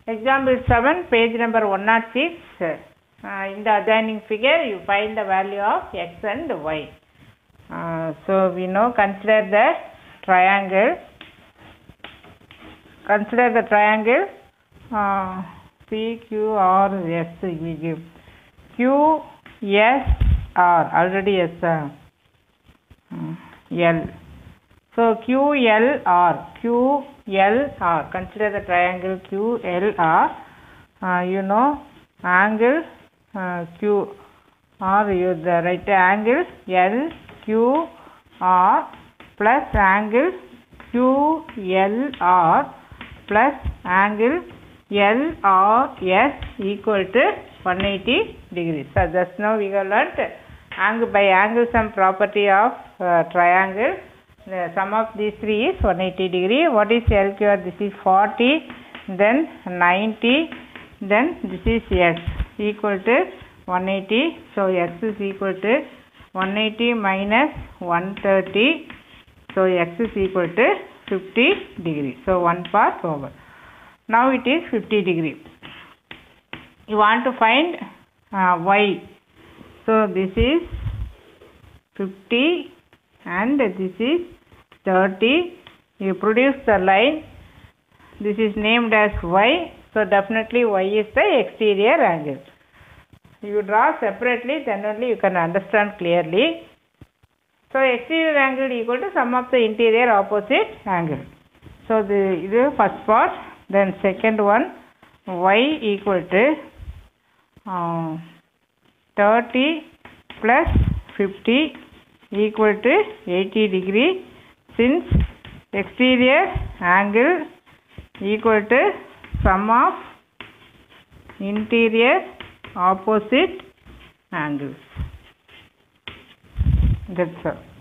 Example 7, page number 106. In the adjoining figure, you find the value of x and y. So we now consider the triangle. Consider the triangle PQRS. We give QSR, already S, L. So QLR, consider the triangle QLR. Angle Q, or you the right angle LQR plus angle QLR plus angle LRS equal to 180 degrees. So just now we have learnt angle by angle sum property of triangle. The sum of these three is 180 degree. What is LQR? This is 40, then 90, then this is S equal to 180. So X is equal to 180 minus 130. So X is equal to 50 degree. So one part over. Now it is 50 degree. You want to find Y. So this is 50 and this is 30. You produce the line. This is named as Y. So definitely Y is the exterior angle. You draw separately, then only you can understand clearly. So exterior angle equal to sum of the interior opposite angle. So this is the first part. Then second one, Y equal to 30 plus 50 equal to 80 degree, since exterior angle equal to sum of interior opposite angles. That's all.